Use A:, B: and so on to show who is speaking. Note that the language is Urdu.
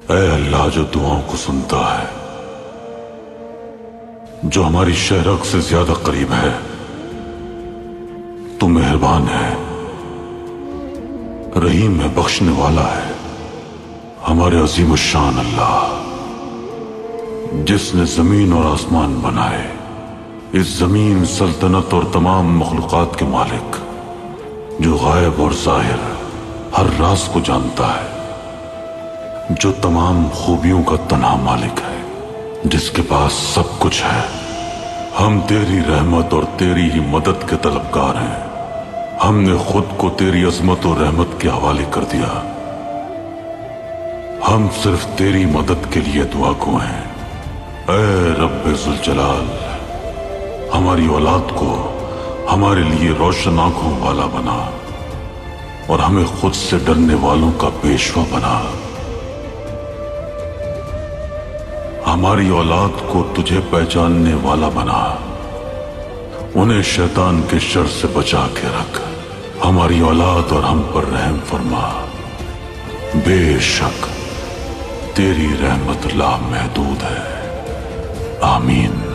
A: اے اللہ جو دعاؤں کو سنتا ہے، جو ہماری شہرک سے زیادہ قریب ہے، تو مہربان ہے، رحیم ہے، بخشنے والا ہے۔ ہمارے عظیم الشان اللہ جس نے زمین اور آسمان بنائے، اس زمین، سلطنت اور تمام مخلوقات کے مالک، جو غائب اور ظاہر ہر راز کو جانتا ہے، جو تمام خوبیوں کا تنہا مالک ہے، جس کے پاس سب کچھ ہے۔ ہم تیری رحمت اور تیری ہی مدد کے طلبگار ہیں۔ ہم نے خود کو تیری عظمت اور رحمت کے حوالے کر دیا۔ ہم صرف تیری مدد کے لیے دعا گو ہیں۔ اے رب ذوالجلال، ہماری اولاد کو ہمارے لیے روشن آنکھوں والا بنا اور ہمیں خود سے ڈرنے والوں کا پیشوا بنا۔ ہماری اولاد کو تجھے پہچاننے والا بنا، انہیں شیطان کے شر سے بچا کے رکھ۔ ہماری اولاد اور ہم پر رحم فرما، بے شک تیری رحمت لا محدود ہے۔ آمین۔